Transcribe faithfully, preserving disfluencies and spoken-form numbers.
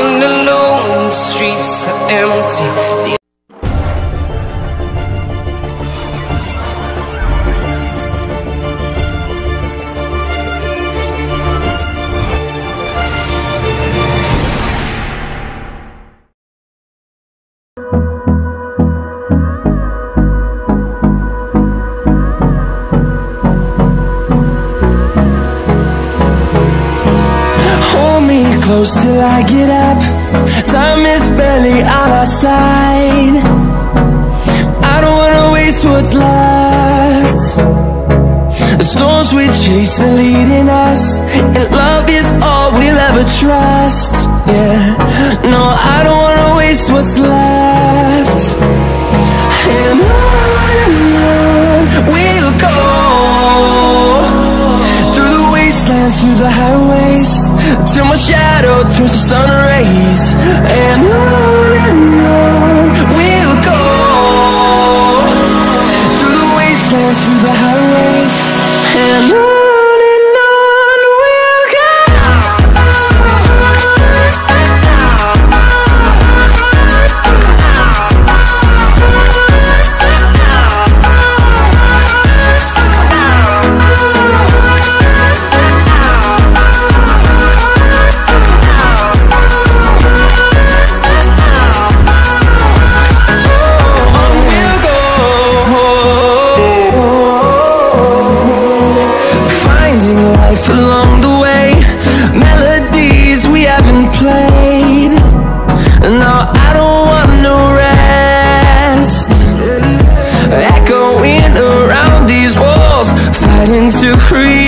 Walking alone, the streets are empty. Close till I get up. Time is barely on our side. I don't wanna waste what's left. The storms we chase are leading us, and love is all we'll ever trust. Yeah, no, I don't wanna waste what's left. And on and on we'll go, through the wastelands, through the highways, till my shadow turns to sun rays. And on and on we'll go, through the wastelands, through the highways, and on. Along the way, melodies we haven't played. No, I don't want no rest. Echoing around these walls, fighting to create